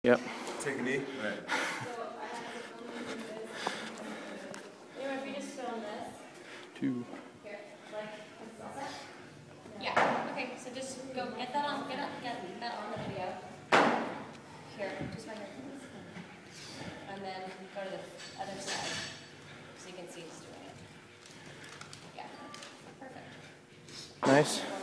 Yep. Take a knee. All right. If you just film this. 2. Here, like, yeah. Okay, so just go get that on. Get that on the video. Here, just right here. And then go to the other side, so you can see who's doing it. Yeah. Perfect. Nice.